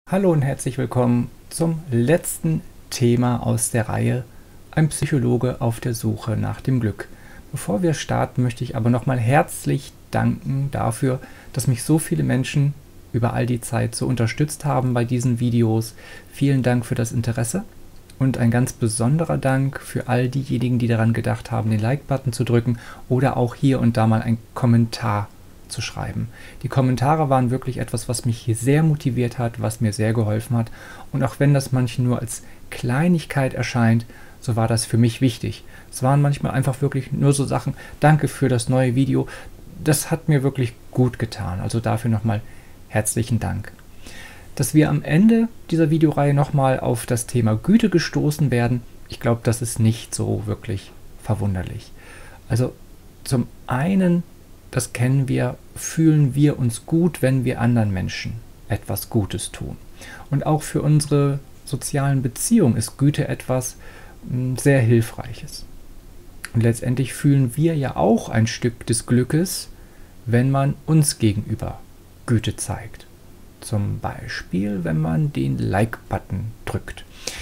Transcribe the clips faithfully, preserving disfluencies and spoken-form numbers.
Hallo und herzlich willkommen zum letzten Thema aus der Reihe Ein Psychologe auf der Suche nach dem Glück. Bevor wir starten, möchte ich aber nochmal herzlich danken dafür, dass mich so viele Menschen über all die Zeit so unterstützt haben bei diesen Videos. Vielen Dank für das Interesse und ein ganz besonderer Dank für all diejenigen, die daran gedacht haben, den Like-Button zu drücken oder auch hier und da mal einen Kommentar zu schreiben. Die Kommentare waren wirklich etwas, was mich hier sehr motiviert hat, was mir sehr geholfen hat. Und auch wenn das manchen nur als Kleinigkeit erscheint, so war das für mich wichtig. Es waren manchmal einfach wirklich nur so Sachen, danke für das neue Video, das hat mir wirklich gut getan. Also dafür nochmal herzlichen Dank. Dass wir am Ende dieser Videoreihe nochmal auf das Thema Güte gestoßen werden, ich glaube, das ist nicht so wirklich verwunderlich. Also zum einen, das kennen wir, fühlen wir uns gut, wenn wir anderen Menschen etwas Gutes tun. Und auch für unsere sozialen Beziehungen ist Güte etwas mh, sehr Hilfreiches. Und letztendlich fühlen wir ja auch ein Stück des Glückes, wenn man uns gegenüber Güte zeigt. Zum Beispiel, wenn man den Like-Button drückt.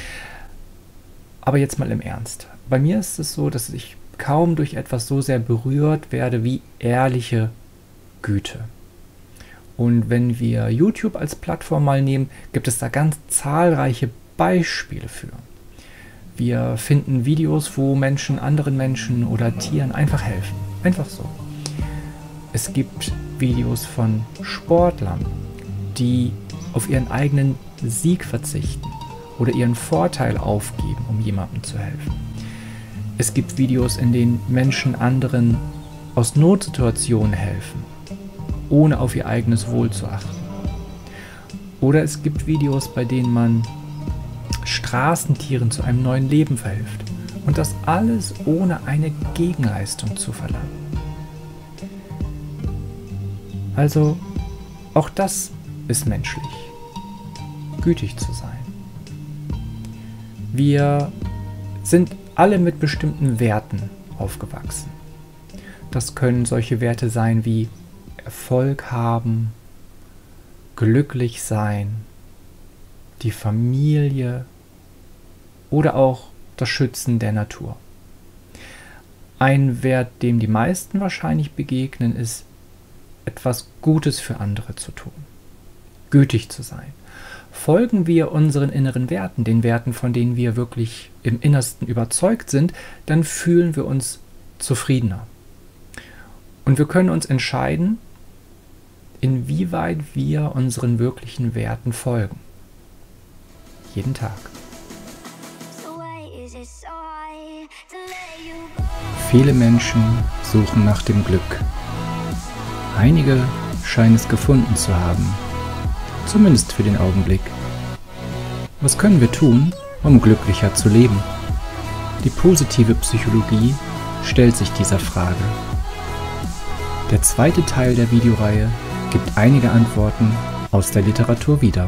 Aber jetzt mal im Ernst. Bei mir ist es so, dass ich kaum durch etwas so sehr berührt werde wie ehrliche Güte. Und wenn wir YouTube als Plattform mal nehmen, gibt es da ganz zahlreiche Beispiele für. Wir finden Videos, wo Menschen anderen Menschen oder Tieren einfach helfen. Einfach so. Es gibt Videos von Sportlern, die auf ihren eigenen Sieg verzichten oder ihren Vorteil aufgeben, um jemandem zu helfen. Es gibt Videos, in denen Menschen anderen aus Notsituationen helfen, ohne auf ihr eigenes Wohl zu achten. Oder es gibt Videos, bei denen man Straßentieren zu einem neuen Leben verhilft. Und das alles ohne eine Gegenleistung zu verlangen. Also, auch das ist menschlich, gütig zu sein. Wir sind alle mit bestimmten Werten aufgewachsen. Das können solche Werte sein wie Erfolg haben, glücklich sein, die Familie oder auch das Schützen der Natur. Ein Wert, dem die meisten wahrscheinlich begegnen, ist, etwas Gutes für andere zu tun, gütig zu sein. Folgen wir unseren inneren Werten, den Werten, von denen wir wirklich im Innersten überzeugt sind, dann fühlen wir uns zufriedener. Und wir können uns entscheiden, inwieweit wir unseren wirklichen Werten folgen. Jeden Tag. Viele Menschen suchen nach dem Glück. Einige scheinen es gefunden zu haben. Zumindest für den Augenblick. Was können wir tun, um glücklicher zu leben? Die positive Psychologie stellt sich dieser Frage. Der zweite Teil der Videoreihe gibt einige Antworten aus der Literatur wieder.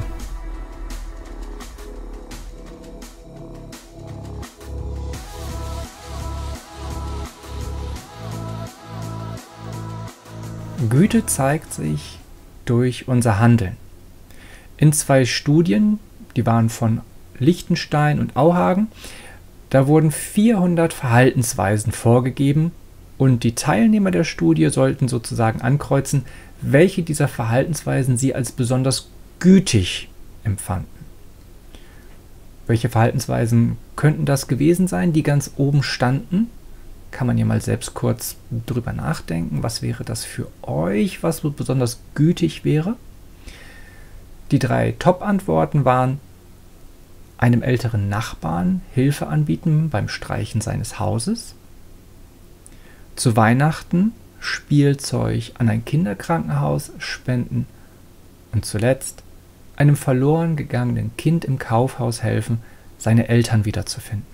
Güte zeigt sich durch unser Handeln. In zwei Studien, die waren von Lichtenstein und Auhagen, da wurden vierhundert Verhaltensweisen vorgegeben und die Teilnehmer der Studie sollten sozusagen ankreuzen, welche dieser Verhaltensweisen sie als besonders gütig empfanden. Welche Verhaltensweisen könnten das gewesen sein, die ganz oben standen? Kann man ja mal selbst kurz drüber nachdenken, was wäre das für euch, was besonders gütig wäre? Die drei Top-Antworten waren: einem älteren Nachbarn Hilfe anbieten beim Streichen seines Hauses, zu Weihnachten Spielzeug an ein Kinderkrankenhaus spenden und zuletzt einem verloren gegangenen Kind im Kaufhaus helfen, seine Eltern wiederzufinden.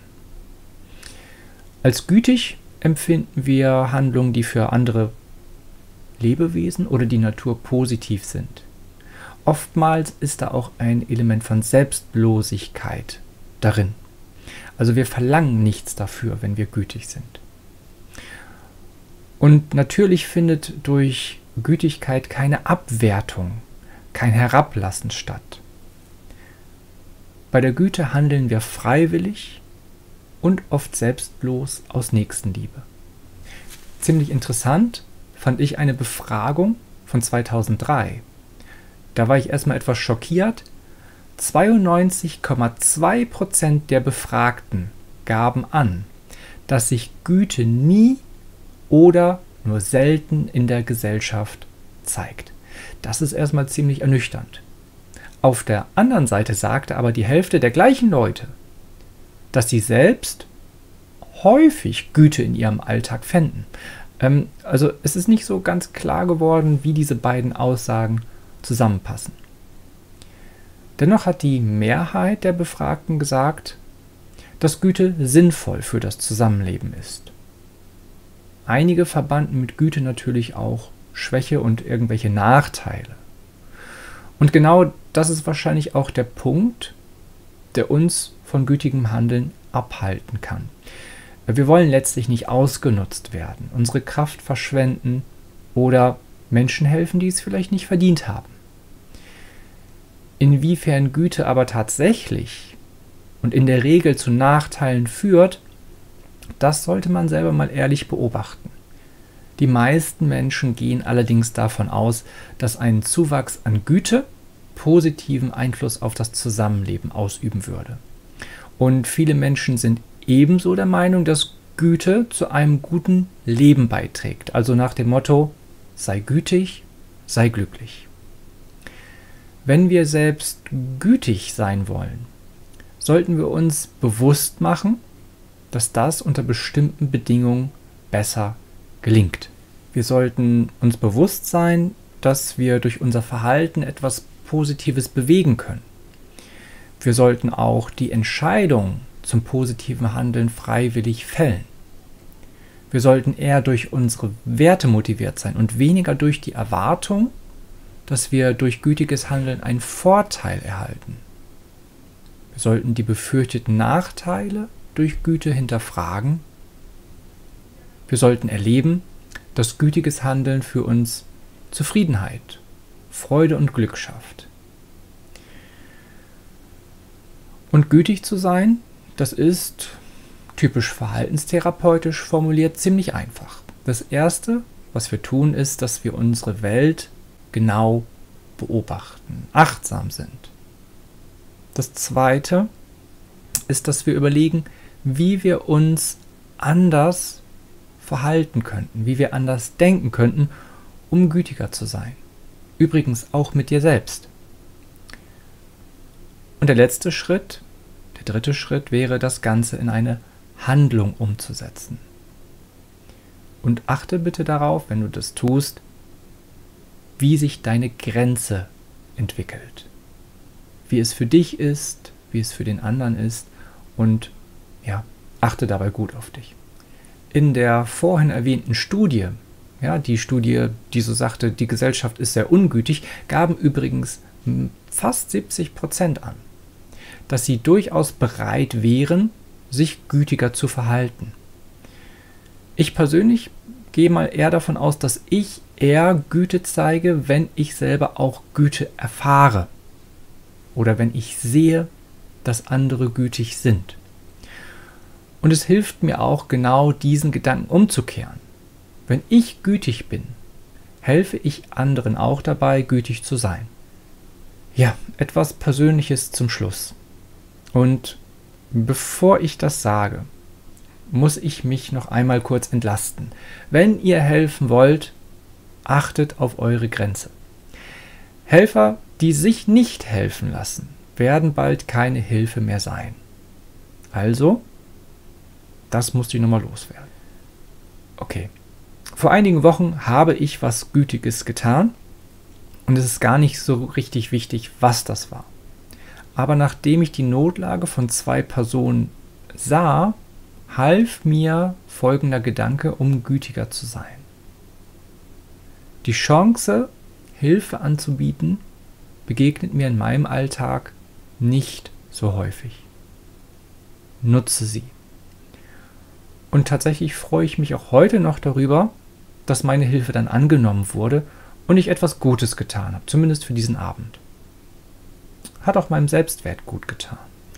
Als gütig empfinden wir Handlungen, die für andere Lebewesen oder die Natur positiv sind. Oftmals ist da auch ein Element von Selbstlosigkeit darin. Also wir verlangen nichts dafür, wenn wir gütig sind. Und natürlich findet durch Gütigkeit keine Abwertung, kein Herablassen statt. Bei der Güte handeln wir freiwillig und oft selbstlos aus Nächstenliebe. Ziemlich interessant fand ich eine Befragung von zweitausenddrei. Da war ich erstmal etwas schockiert. zweiundneunzig Komma zwei Prozent der Befragten gaben an, dass sich Güte nie oder nur selten in der Gesellschaft zeigt. Das ist erstmal ziemlich ernüchternd. Auf der anderen Seite sagte aber die Hälfte der gleichen Leute, dass sie selbst häufig Güte in ihrem Alltag fänden. Ähm, also es ist nicht so ganz klar geworden, wie diese beiden Aussagen zusammenpassen. Dennoch hat die Mehrheit der Befragten gesagt, dass Güte sinnvoll für das Zusammenleben ist. Einige verbanden mit Güte natürlich auch Schwäche und irgendwelche Nachteile. Und genau das ist wahrscheinlich auch der Punkt, der uns von gütigem Handeln abhalten kann. Wir wollen letztlich nicht ausgenutzt werden, unsere Kraft verschwenden oder Menschen helfen, die es vielleicht nicht verdient haben. Inwiefern Güte aber tatsächlich und in der Regel zu Nachteilen führt, das sollte man selber mal ehrlich beobachten. Die meisten Menschen gehen allerdings davon aus, dass ein Zuwachs an Güte positiven Einfluss auf das Zusammenleben ausüben würde. Und viele Menschen sind ebenso der Meinung, dass Güte zu einem guten Leben beiträgt. Also nach dem Motto, sei gütig, sei glücklich. Wenn wir selbst gütig sein wollen, sollten wir uns bewusst machen, dass das unter bestimmten Bedingungen besser gelingt. Wir sollten uns bewusst sein, dass wir durch unser Verhalten etwas Positives bewegen können. Wir sollten auch die Entscheidung zum positiven Handeln freiwillig fällen. Wir sollten eher durch unsere Werte motiviert sein und weniger durch die Erwartung, dass wir durch gütiges Handeln einen Vorteil erhalten. Wir sollten die befürchteten Nachteile durch Güte hinterfragen. Wir sollten erleben, dass gütiges Handeln für uns Zufriedenheit, Freude und Glück schafft. Und gütig zu sein, das ist, typisch verhaltenstherapeutisch formuliert, ziemlich einfach. Das Erste, was wir tun, ist, dass wir unsere Welt genau beobachten, achtsam sind. Das Zweite ist, dass wir überlegen, wie wir uns anders verhalten könnten, wie wir anders denken könnten, um gütiger zu sein. Übrigens auch mit dir selbst. Und der letzte Schritt, der dritte Schritt wäre, das Ganze in eine Handlung umzusetzen. Und achte bitte darauf, wenn du das tust, wie sich deine Grenze entwickelt. Wie es für dich ist, wie es für den anderen ist und ja, achte dabei gut auf dich. In der vorhin erwähnten Studie, ja, die Studie, die so sagte, die Gesellschaft ist sehr ungütig, gaben übrigens fast siebzig Prozent an, dass sie durchaus bereit wären, sich gütiger zu verhalten. Ich persönlich gehe mal eher davon aus, dass ich eher Güte zeige, wenn ich selber auch Güte erfahre oder wenn ich sehe, dass andere gütig sind. Und es hilft mir auch, genau diesen Gedanken umzukehren. Wenn ich gütig bin, helfe ich anderen auch dabei, gütig zu sein. Ja, etwas Persönliches zum Schluss. Und bevor ich das sage, muss ich mich noch einmal kurz entlasten. Wenn ihr helfen wollt, achtet auf eure Grenze. Helfer, die sich nicht helfen lassen, werden bald keine Hilfe mehr sein. Also, das muss ich nochmal loswerden. Okay. Vor einigen Wochen habe ich was Gütiges getan und es ist gar nicht so richtig wichtig, was das war. Aber nachdem ich die Notlage von zwei Personen sah, half mir folgender Gedanke, um gütiger zu sein. Die Chance, Hilfe anzubieten, begegnet mir in meinem Alltag nicht so häufig. Nutze sie. Und tatsächlich freue ich mich auch heute noch darüber, dass meine Hilfe dann angenommen wurde und ich etwas Gutes getan habe, zumindest für diesen Abend. Hat auch meinem Selbstwert gut getan.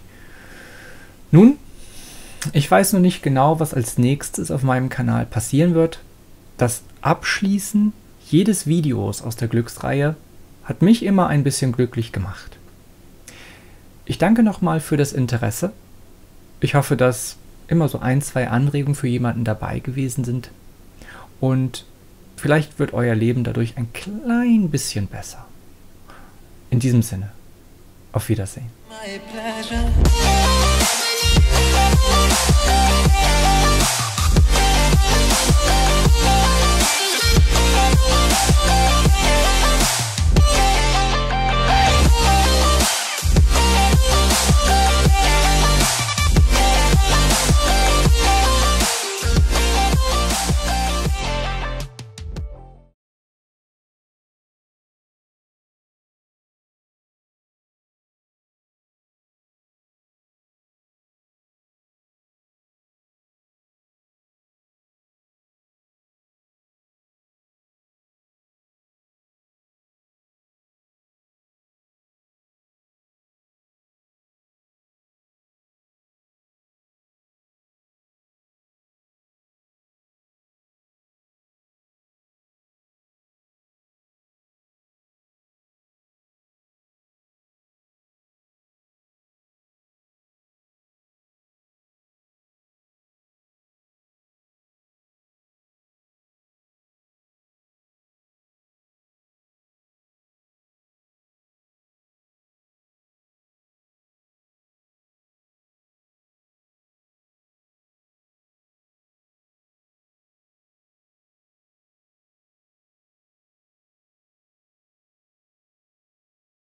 Nun, ich weiß noch nicht genau, was als nächstes auf meinem Kanal passieren wird. Das Abschließen jedes Videos aus der Glücksreihe hat mich immer ein bisschen glücklich gemacht. Ich danke nochmal für das Interesse. Ich hoffe, dass immer so ein, zwei Anregungen für jemanden dabei gewesen sind. Und vielleicht wird euer Leben dadurch ein klein bisschen besser. In diesem Sinne, auf Wiedersehen. My pleasure. We'll be right back.